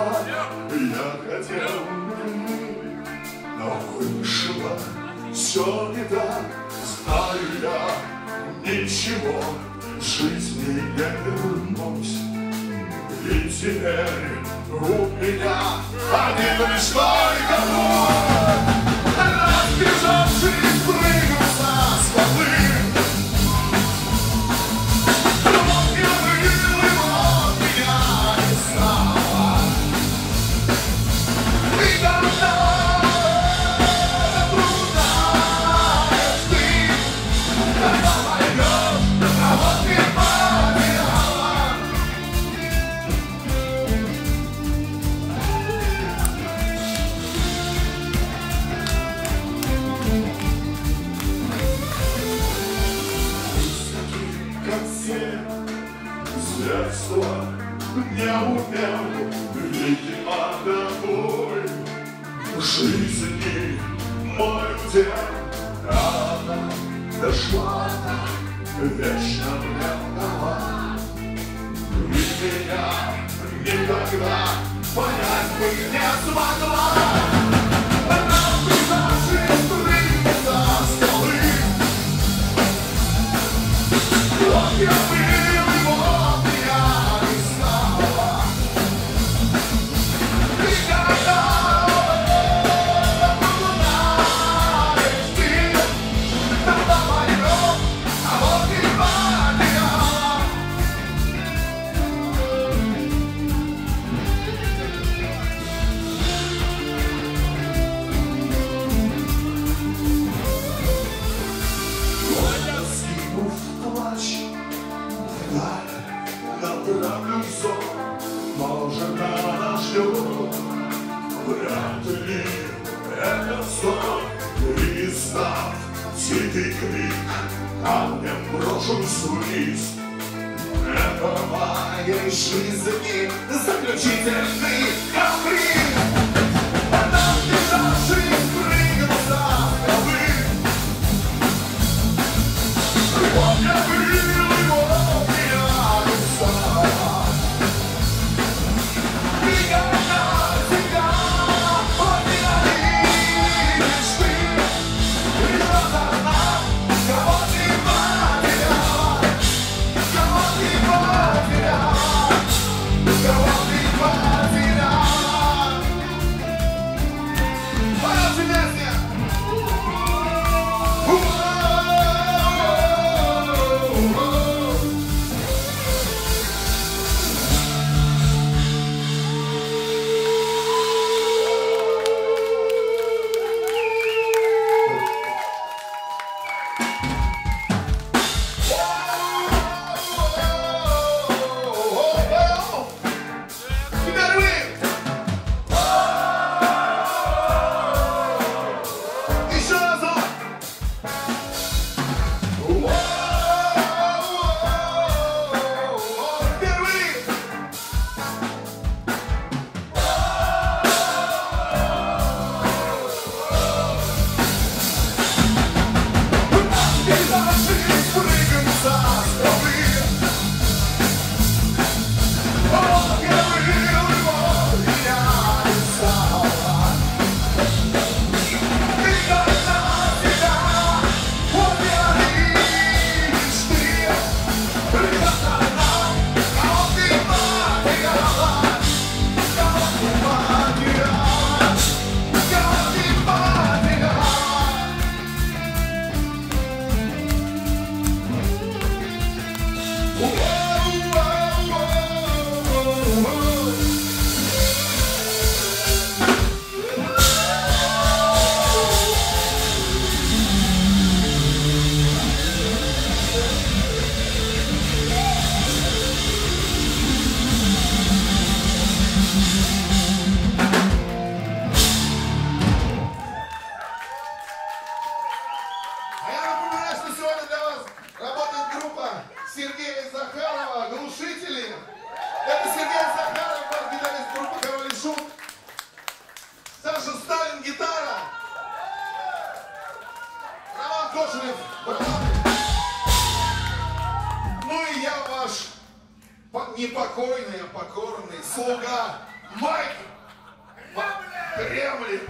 я хотел, но вышло все не так. Знаю я, ничего в жизни не вернусь. И теперь у меня один лишь только мой. Разбежавшись, прыгну со скалы. Вот я был, и вот меня не стало. И когда наблюдаешь ты, когда пойдешь, а вот не потеряла. Не умел, видимо, домой в жизни мой удел. Она дошла, вечно мне дала. И меня никогда понять бы не смогла. Она прижавшись, прыгнет со скалы. Вот я был, и вот я не стала. И когда наблюдаешь ты, тогда пойдем, а вот и потеряла. Вот я скинув плащ, вдаль направлю взор. Может, она ждет, вряд ли это сон. Перестав тихий крик, камнем брошусь вниз. Это моей жизни заключительный каприз. Она, бежавшись, прыгнул со скалы. Вот я был, и вот меня не стало. И когда тебя ненавидишь ты, придет она, кого ты потеряла, кого ты потеряла, кого ты потеряла. Поется песня. Еще разок. Впервые. Бежавшись, прыгну со скалы. Вот я был, и вот меня не стало. И когда тебя вот я видишь ты, придет она, кого ты потеряла, кого ты потеряла, кого ты потеряла. А я напоминаю, что сегодня для вас работает группа Сергея Захарова «Глушители». Это Сергей Захаров, бас-гитарист группы «Король» и Шут. Саша Сталин, гитара. Роман Кошелев, барабаны. Ну и я ваш непокойный, а покорный слуга Майк Кремлин.